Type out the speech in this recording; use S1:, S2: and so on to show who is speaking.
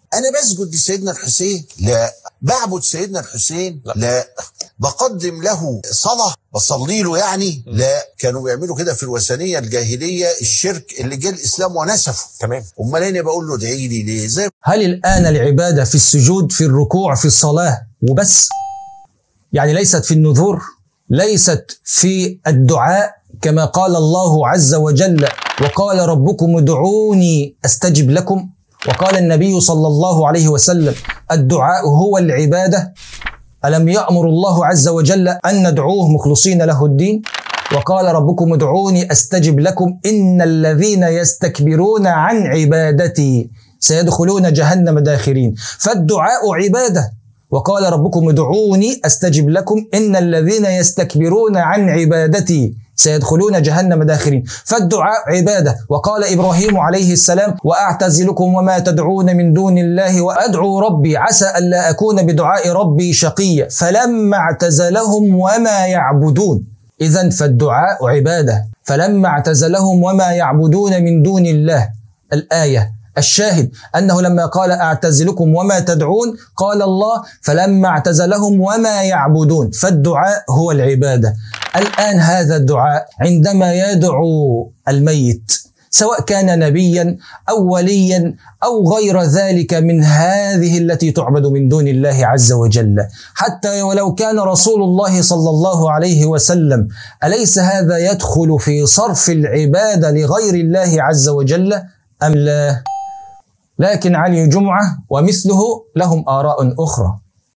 S1: أنا بسجد لسيدنا الحسين؟ لا. بعبد سيدنا الحسين؟ لا. بقدم له صلاة بصلي له يعني؟ لا. كانوا بيعملوا كده في الوثنية الجاهلية، الشرك اللي جه الإسلام ونسفه.
S2: تمام.
S1: أمال أنا بقول له ادعي لي ليه؟ زي
S3: هل الآن العبادة في السجود، في الركوع، في الصلاة وبس؟ يعني ليست في النذور، ليست في الدعاء كما قال الله عز وجل وقال ربكم ادعوني أستجب لكم، وقال النبي صلى الله عليه وسلم الدعاء هو العبادة. ألم يأمر الله عز وجل أن ندعوه مخلصين له الدين؟ وقال ربكم ادعوني أستجب لكم إن الذين يستكبرون عن عبادتي سيدخلون جهنم داخرين. فالدعاء عبادة. وقال ربكم ادعوني أستجب لكم إن الذين يستكبرون عن عبادتي سيدخلون جهنم داخرين. فالدعاء عبادة. وقال إبراهيم عليه السلام وأعتزلكم وما تدعون من دون الله وأدعو ربي عسى ألا أكون بدعاء ربي شقيا فلما اعتزلهم وما يعبدون. إذن فالدعاء عبادة. فلما اعتزلهم وما يعبدون من دون الله. الآية الشاهد أنه لما قال أعتزلكم وما تدعون قال الله فلما اعتزلهم وما يعبدون. فالدعاء هو العبادة. الآن هذا الدعاء عندما يدعو الميت سواء كان نبيا أو وليا أو غير ذلك من هذه التي تعبد من دون الله عز وجل، حتى ولو كان رسول الله صلى الله عليه وسلم، أليس هذا يدخل في صرف العبادة لغير الله عز وجل أم لا؟ لكن علي جمعة ومثله لهم آراء أخرى.